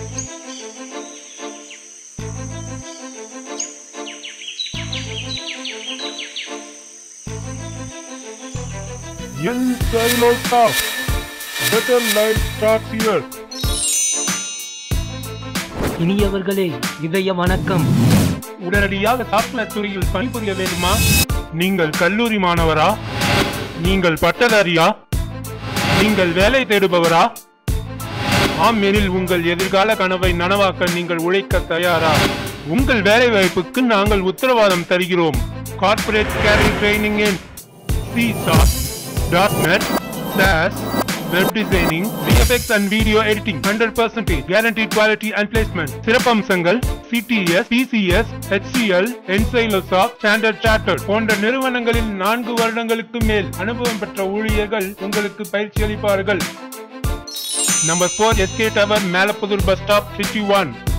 n-xylosoft. Better life starts here. இனியவர்களே, இதய வணக்கம். உடனடியாக சாப்ட்வேர் துறையில் பணிபுரிய வேண்டுமா? நீங்கள் கல்லூரி மாணவரா? நீங்கள் பட்டதாரியா? நீங்கள் வேலை தேடுபவரா? ஆம் எனில் உங்கள் எதிர்கால கனவை நனவாக்க நீங்கள் உழைக்க தயாரா? உங்கள் வேலை வாய்ப்புக்கு நாங்கள் உத்தரவாதம் தருகிறோம். Corporate career training in C#.net, SaaS, web designing, VFX and video editing, 100% guaranteed quality and placement. சிறப்பம்சங்கள் CTS, PCS, HCL, n-xylosoft, Standard Chartered போன்ற நிறுவனங்களில் 4 வருடங்களுக்கு மேல் அனுபவம் பெற்ற ஊழியர்கள் உங்களுக்கு பயிற்சி அளிப்பார்கள். Number 4 SK Tower, Melapudur bus stop, trichy 1.